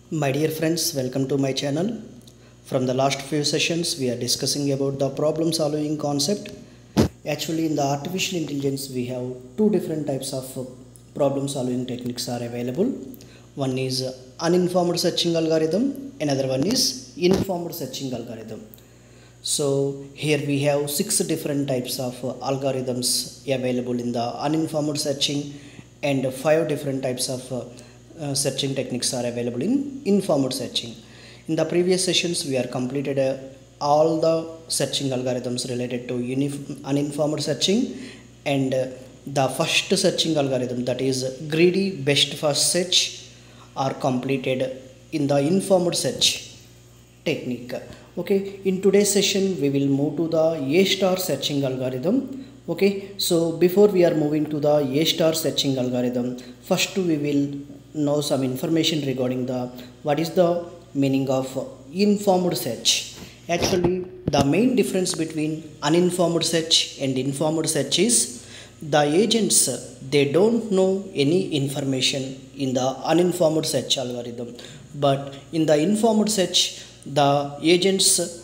My dear friends, welcome to my channel. From the last few sessions, we are discussing about the problem solving concept. Actually, in the artificial intelligence, we have two different types of problem solving techniques are available. One is uninformed searching algorithm, another one is informed searching algorithm. So here we have 6 different types of algorithms available in the uninformed searching, and 5 different types of searching techniques are available in informed searching. In the previous sessions, we are completed all the searching algorithms related to uninformed searching, and the first searching algorithm, that is greedy best first search, are completed in the informed search technique. Okay, in today's session we will move to the A star searching algorithm. Okay, so before we are moving to the A star searching algorithm, first we will know some information regarding the what is the meaning of informed search. Actually, the main difference between uninformed search and informed search is the agents, they don't know any information in the uninformed search algorithm, but in the informed search the agents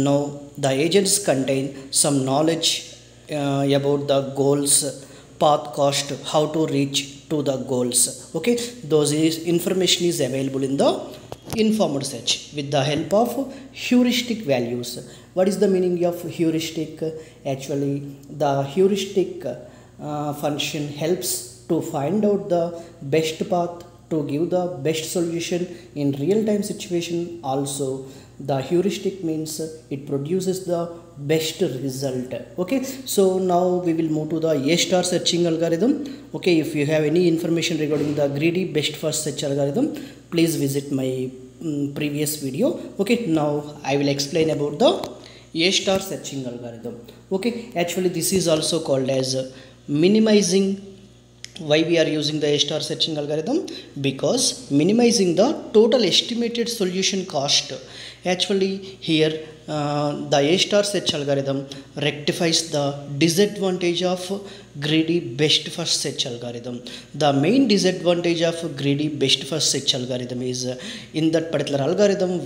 contain some knowledge about the goals, path, cost, how to reach to the goals. Okay, those information is available in the informed search with the help of heuristic values. What is the meaning of heuristic? Actually, the heuristic function helps to find out the best path to give the best solution in real time situation. Also, the heuristic means it produces the best result. Okay, so now we will move to the A star searching algorithm. Okay, if you have any information regarding the greedy best first search algorithm, please visit my previous video. Okay, now I will explain about the A star searching algorithm. Okay, actually this is also called as minimizing. Why we are using the A star searching algorithm? Because minimizing the total estimated solution cost. Actually here the A star search algorithm rectifies the disadvantage of greedy best first search algorithm. The main disadvantage of greedy best first search algorithm is in that particular algorithm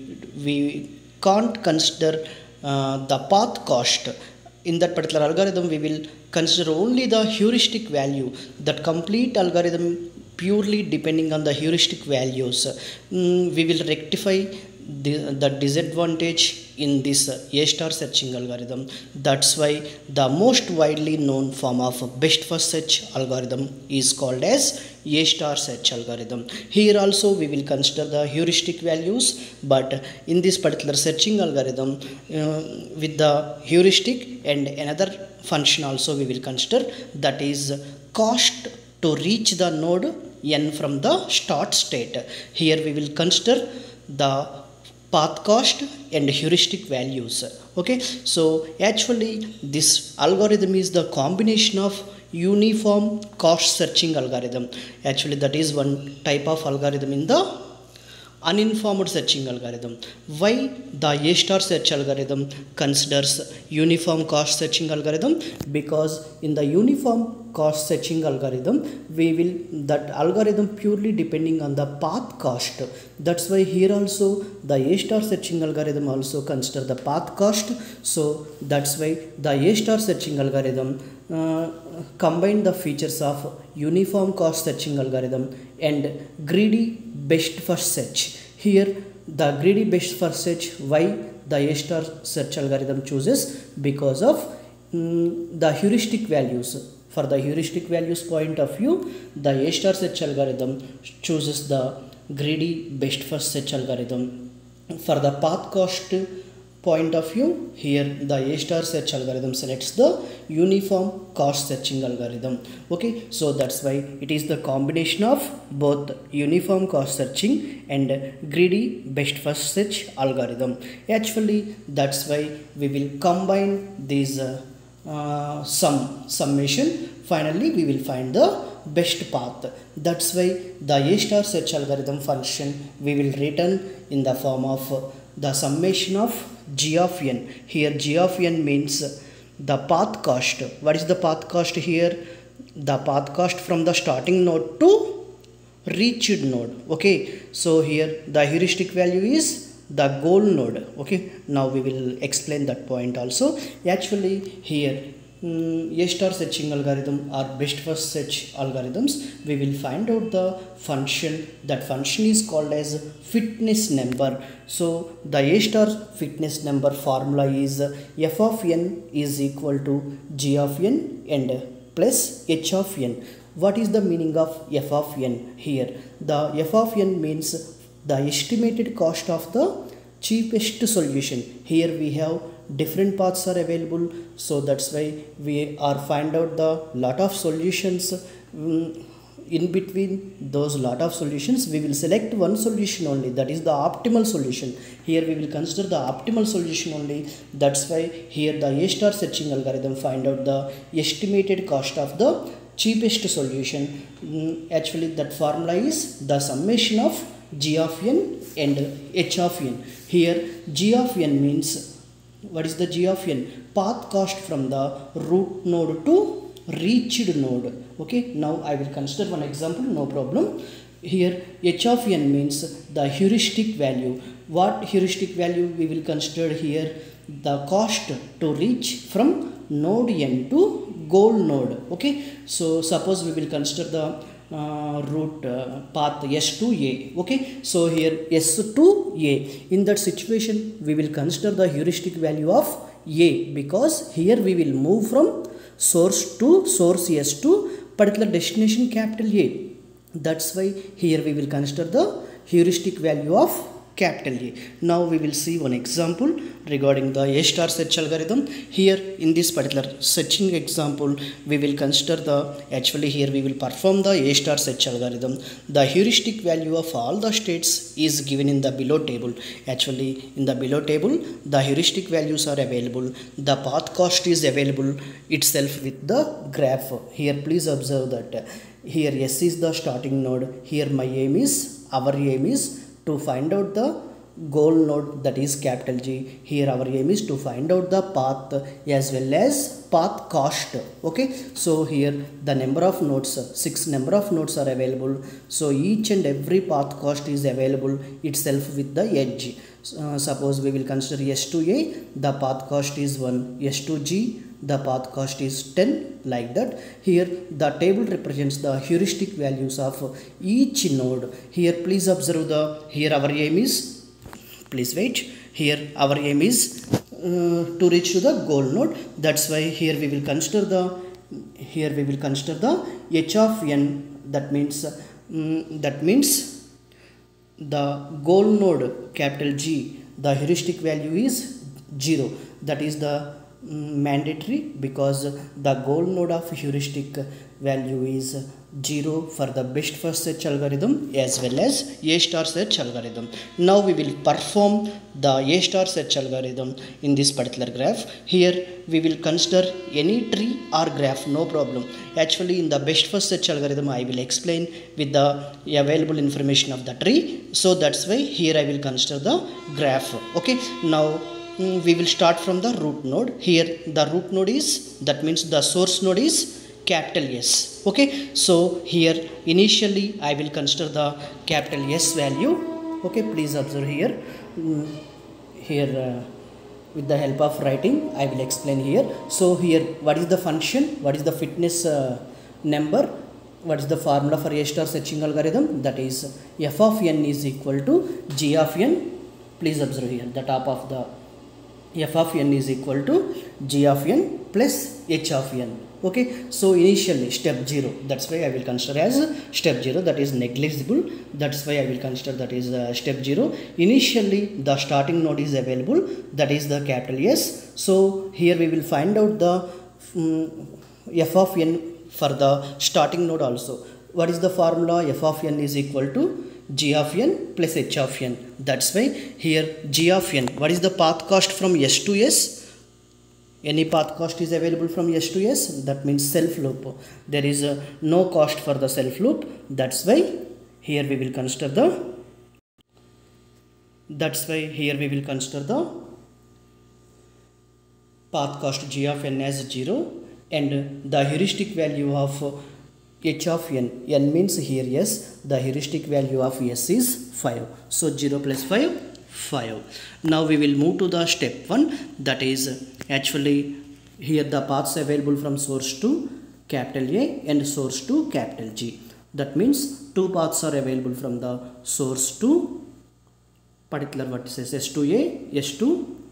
we can't consider the path cost. In that particular algorithm we will consider only the heuristic value. That complete algorithm purely depending on the heuristic values. We will rectify the disadvantage in this A star searching algorithm. That's why the most widely known form of best first search algorithm is called as A star search algorithm. Here also we will consider the heuristic values, but in this particular searching algorithm with the heuristic and another function also we will consider, that is cost to reach the node n from the start state. Here we will consider the path cost and heuristic values. Okay, so actually this algorithm is the combination of uniform cost searching algorithm. Actually that is one type of algorithm in the uninformed searching algorithm. Why the A star search algorithm considers uniform cost searching algorithm? Because in the uniform cost searching algorithm that algorithm purely depending on the path cost. That's why here also the A star searching algorithm also consider the path cost. So that's why the A star searching algorithm combine the features of uniform cost searching algorithm and greedy best first search. Here the greedy best first search, why the A star search algorithm chooses? Because of the heuristic values. For the heuristic values point of view, the A star search algorithm chooses the greedy best first search algorithm. For the path cost point of view, here the A star search algorithm selects the uniform cost searching algorithm. Okay, so that's why it is the combination of both uniform cost searching and greedy best first search algorithm. Actually that's why we will combine these summation. Finally we will find the best path. That's why the A star search algorithm function we will return in the form of the summation of g of n. Here g of n means the path cost. What is the path cost here? The path cost from the starting node to reached node. Okay, so here the heuristic value is the goal node. Okay, now we will explain that point also. Actually here A star searching algorithm or best first search algorithms, we will find out the function. That function is called as fitness number. So the A star fitness number formula is f of n is equal to g of n and plus h of n. What is the meaning of f of n here? The f of n means the estimated cost of the cheapest solution. Here we have different paths are available, so that's why we are find out the lot of solutions. In between those lot of solutions, we will select one solution only, that is the optimal solution. Here we will consider the optimal solution only. That's why here the A star searching algorithm find out the estimated cost of the cheapest solution. Actually that formula is the summation of g of n and h of n. Here g of n means, what is the g of n? Path cost from the root node to reached node. Okay, now I will consider one example, no problem. Here h of n means the heuristic value. What heuristic value we will consider here? The cost to reach from node n to goal node. Okay, so suppose we will consider the route path S to A. Okay, so here S to A. In that situation, we will consider the heuristic value of A, because here we will move from source to source S to particular destination capital A. That's why here we will consider the heuristic value of capital A. Now we will see one example regarding the A star search algorithm. Here in this particular searching example, we will consider the, actually here we will perform the A star search algorithm. The heuristic value of all the states is given in the below table. Actually in the below table, the heuristic values are available. The path cost is available itself with the graph. Here please observe that here S is the starting node. Here my aim is, our aim is to find out the goal node, that is capital G. Here our aim is to find out the path as well as path cost. Okay, so here the number of nodes, 6 number of nodes are available. So each and every path cost is available itself with the edge. Suppose we will consider S to A, the path cost is 1, S to G, the path cost is 10, like that. Here the table represents the heuristic values of each node. Here please observe the, here our aim is, please wait, here our aim is to reach to the goal node. That's why here we will consider the, here we will consider the h of n. That means the goal node capital G, the heuristic value is 0. That is the mandatory, because the goal node of heuristic value is 0 for the best first search algorithm as well as A star search algorithm. Now we will perform the A star search algorithm in this particular graph. Here we will consider any tree or graph, no problem. Actually in the best first search algorithm I will explain with the available information of the tree. So that's why here I will consider the graph. Okay, now we will start from the root node. Here the root node is, that means the source node is capital S. Okay, so here initially I will consider the capital S value. Okay, please observe here. Here with the help of writing I will explain here. So here what is the function, what is the fitness number, what is the formula for A star searching algorithm? That is f of n is equal to g of n. Please observe here the top of the f of n is equal to g of n plus h of n. Okay, so initially step 0, that's why I will consider as step 0, that is negligible. That's why I will consider that is step 0. Initially the starting node is available, that is the capital S. So here we will find out the f of n for the starting node also. What is the formula? F of n is equal to g of n plus h of n. That's why here g of n, what is the path cost from S to S? Any path cost is available from S to S, that means self loop. There is no cost for the self loop. That's why here we will consider the, path cost g of n as 0, and the heuristic value of h of n, n means here yes, the heuristic value of s is 5. So 0 plus 5, 5. Now we will move to the step 1, that is actually here the paths available from source to capital A and source to capital G. That means two paths are available from the source to particular vertices S to A, S to,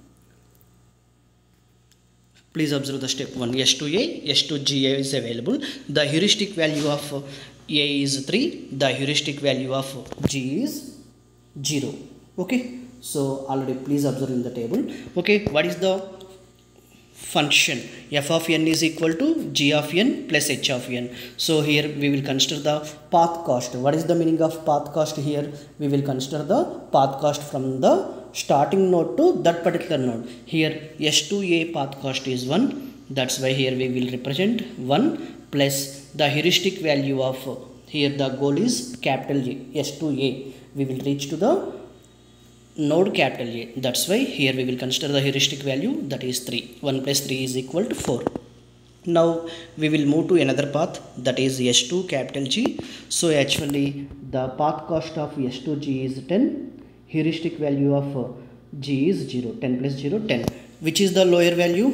please observe the step 1, S to A, S to G is available. The heuristic value of A is 3, the heuristic value of G is 0. Okay, so already please observe in the table. Okay, what is the function? F of n is equal to g of n plus h of n. So here we will consider the path cost. What is the meaning of path cost here? We will consider the path cost from the starting node to that particular node. Here S to A path cost is 1. That's why here we will represent 1 plus the heuristic value of, here the goal is capital A, S to A. We will reach to the node capital A. That's why here we will consider the heuristic value, that is 3. 1 plus 3 is equal to 4. Now we will move to another path, that is S to capital G. So actually the path cost of S to G is 10. Heuristic value of G is 0. 10 plus 0, 10. Which is the lower value?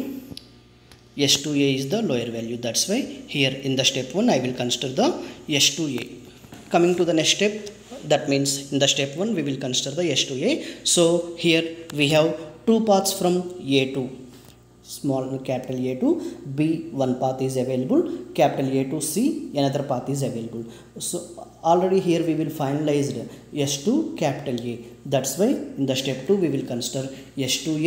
S to A is the lower value. That's why here in the step 1 I will consider the S to A. Coming to the next step, that means in the step 1 we will consider the S to A. So here we have two paths from A to small capital A to B, one path is available, capital A to C, another path is available. So already here we will finalize S to capital A. That's why in the step 2 we will consider S to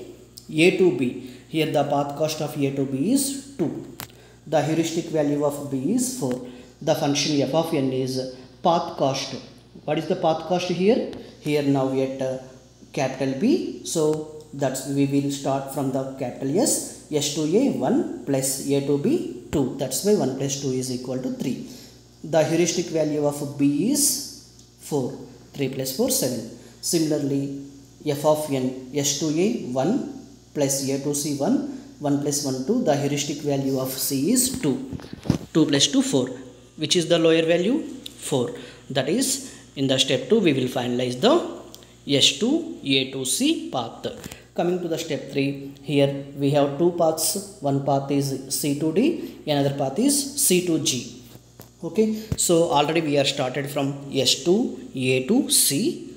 A to B. Here the path cost of A to B is 2. The heuristic value of B is 4. The function f of n is path cost. What is the path cost here? Here now we at capital B. So that's we will start from the capital S. S to A 1 plus A to B 2. That's why 1 plus 2 is equal to 3. The heuristic value of B is 4. 3 plus 4, 7. Similarly, f of n, S to A 1 plus A to C 1. 1 plus 1, 2. The heuristic value of C is 2. 2 plus 2, 4. Which is the lower value? 4. That is, in the step 2 we will finalize the S to A to C path. Coming to the step 3, here we have two paths. One path is C to D, another path is C to G. Okay, so already we are started from S to A to C.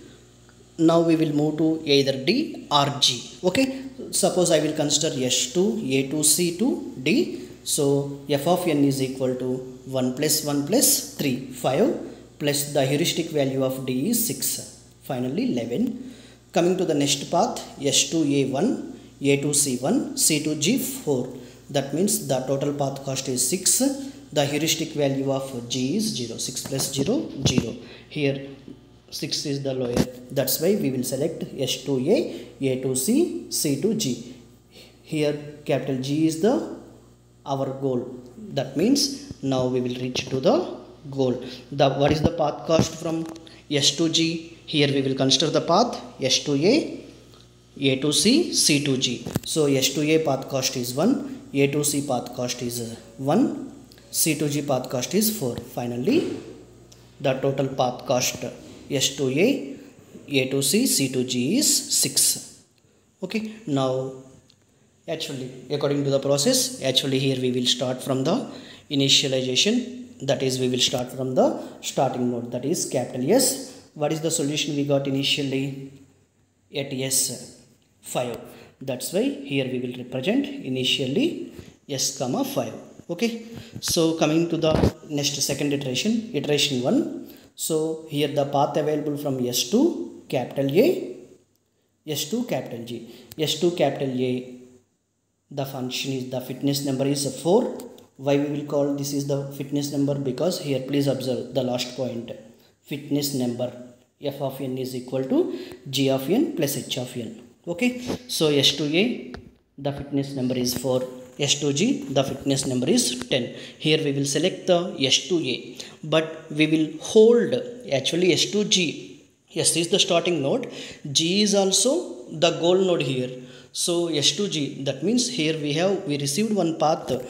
Now we will move to either D or G. Okay, suppose I will consider S to A to C to D. So f of n is equal to 1 plus 1 plus 3, 5 plus the heuristic value of D is 6. Finally 11. Coming to the next path, S to A1, A to C1, C to G 4. That means the total path cost is 6. The heuristic value of G is 0. 6 plus 0, 0. Here 6 is the lower. That's why we will select S to A to C, C to G. Here capital G is the our goal. That means now we will reach to the goal. What is the path cost from S to G? Here we will consider the path S to A to C, C to G. So S to A path cost is 1, A to C path cost is 1, C to G path cost is 4. Finally, the total path cost S to A to C, C to G is 6. Okay, now actually according to the process, actually here we will start from the initialization. That is, we will start from the starting node, that is capital S. What is the solution we got initially? At S 5. That's why here we will represent initially S comma 5. Okay, so coming to the next second iteration, iteration 1. So here the path available from S to capital A, S to capital G. S to capital A, the function is, the fitness number is 4. Why we will call this is the fitness number? Because here please observe the last point, fitness number f of n is equal to g of n plus h of n. Okay, so S to A the fitness number is 4, S to G the fitness number is 10. Here we will select the S to A, but we will hold actually S to G. S is the starting node, G is also the goal node here. So S to G, that means here we received one path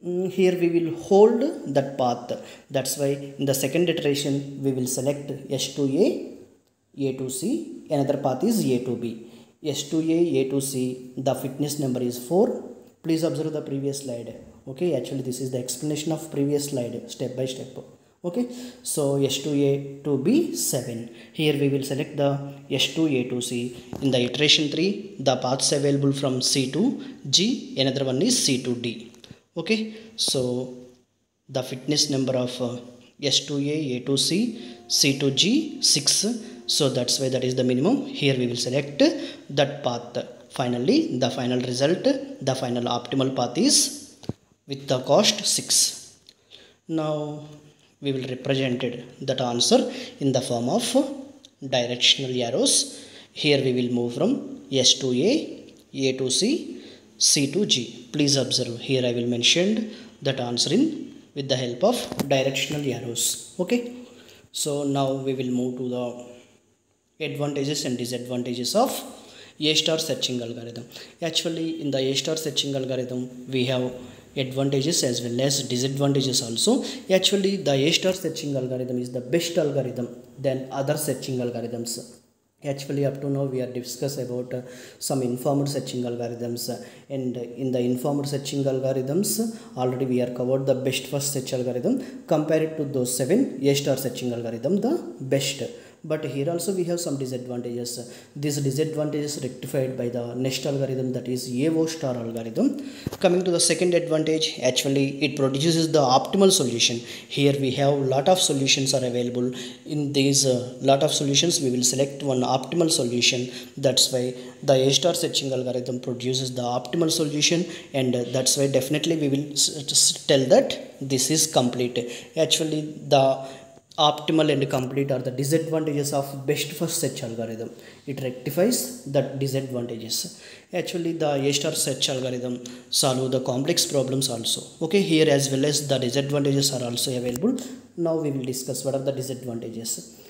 Here we will hold that path. That's why in the second iteration we will select S2A, A2C, another path is A2B. S2A, A2C, the fitness number is 4. Please observe the previous slide. Okay, actually this is the explanation of previous slide step by step. Okay, so S2A to B 7. Here we will select the S2 A2C. In the iteration 3, the paths available from C to G, another one is C to D. Okay, so the fitness number of S2A, A2C, C to G 6. So that's why that is the minimum. Here we will select that path. Finally, the final result, the final optimal path is with the cost 6. Now we will represent that answer in the form of directional arrows. Here we will move from S to A to C, C to G. Please observe, here I will mention that answer in with the help of directional arrows. Okay, so now we will move to the advantages and disadvantages of A star searching algorithm. Actually, in the A star searching algorithm, we have advantages as well as disadvantages also. Actually, the A star searching algorithm is the best algorithm than other searching algorithms. Actually, up to now we are discussed about some informed searching algorithms, and in the informed searching algorithms already we are covered the best first search algorithm compared to those 7 A star searching algorithm the best. But here also we have some disadvantages. These disadvantages rectified by the next algorithm, that is AO star algorithm. Coming to the second advantage, actually it produces the optimal solution. Here we have lot of solutions are available. In these lot of solutions we will select one optimal solution. That's why the A star searching algorithm produces the optimal solution, and that's why definitely we will tell that this is complete. Actually, the optimal and complete are the disadvantages of best first search algorithm. It rectifies the disadvantages. Actually, the A star search algorithm solve the complex problems also. Okay, here as well as the disadvantages are also available. Now we will discuss what are the disadvantages.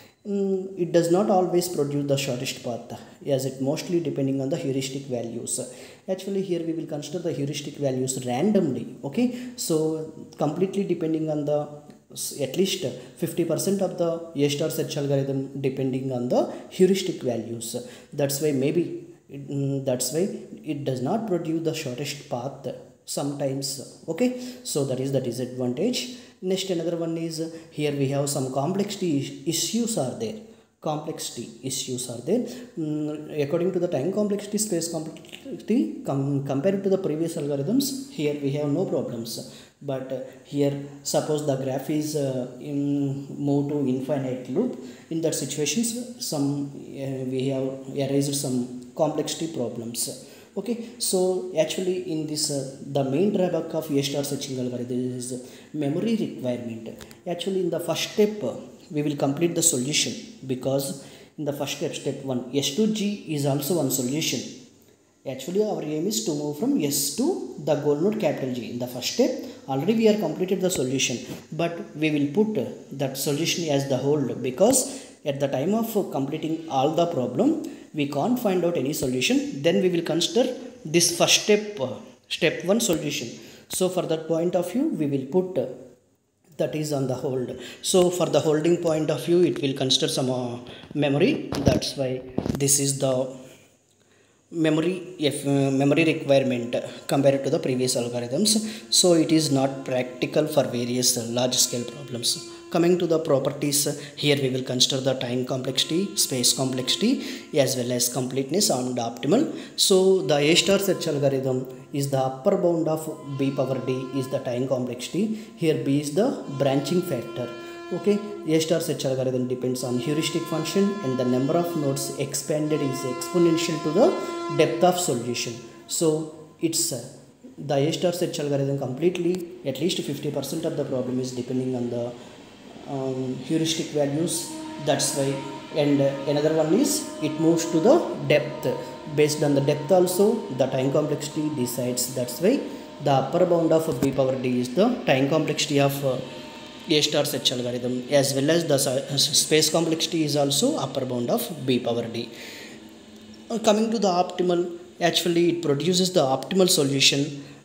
It does not always produce the shortest path, as it mostly depending on the heuristic values. Actually, here we will consider the heuristic values randomly. Okay, so completely depending on the at least 50% of the A star search algorithm depending on the heuristic values. That's why that's why it does not produce the shortest path sometimes. Okay, so that is the disadvantage. Next, another one is here we have some complexity issues are there. According to the time complexity, space complexity, compared to the previous algorithms, here we have no problems. But here suppose the graph is move to infinite loop. In that situations, some we have erased some complexity problems. Okay, so actually in this the main drawback of A star searching algorithm is memory requirement. Actually, in the first step we will complete the solution, because in the first step 1, S to G is also one solution. Actually, our aim is to move from S to the goal node capital G. In the first step already we are completed the solution, but we will put that solution as the hold, because at the time of completing all the problem we can't find out any solution. Then we will consider this first step 1 solution. So for that point of view we will put that is on the hold. So for the holding point of view it will consider some memory. That's why this is the memory requirement compared to the previous algorithms. So it is not practical for various large scale problems. Coming to the properties, here we will consider the time complexity, space complexity, as well as completeness and optimal. So the A star search algorithm is the upper bound of B power D is the time complexity. Here B is the branching factor. Okay, A star search algorithm depends on heuristic function, and the number of nodes expanded is exponential to the depth of solution. So it's the A star search algorithm completely, at least 50% of the problem is depending on the heuristic values. That's why, and another one is it moves to the depth. Based on the depth also the time complexity decides. That's why the upper bound of B power D is the time complexity of A star search algorithm, as well as the space complexity is also upper bound of B power D. Coming to the optimal, actually it produces the optimal solution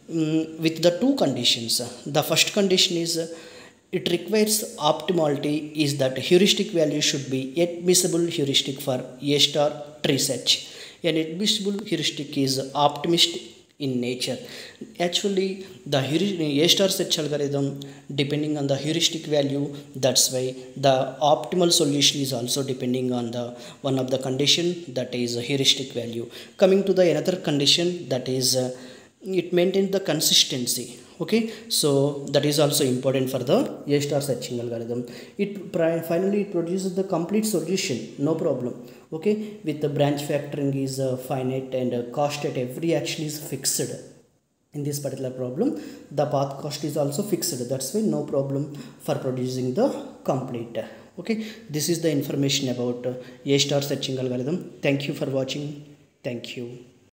with the two conditions. The first condition is it requires optimality is that heuristic value should be admissible heuristic for A star tree search. An admissible heuristic is optimistic in nature. Actually, the A star search algorithm depending on the heuristic value. That's why the optimal solution is also depending on the one of the condition, that is a heuristic value. Coming to the another condition, that is it maintains the consistency. Okay, so that is also important for the A star searching algorithm. It finally it produces the complete solution, no problem. Okay, with the branch factoring is finite and cost at every action is fixed. In this particular problem, the path cost is also fixed. That's why no problem for producing the complete. Okay, this is the information about A star searching algorithm. Thank you for watching. Thank you.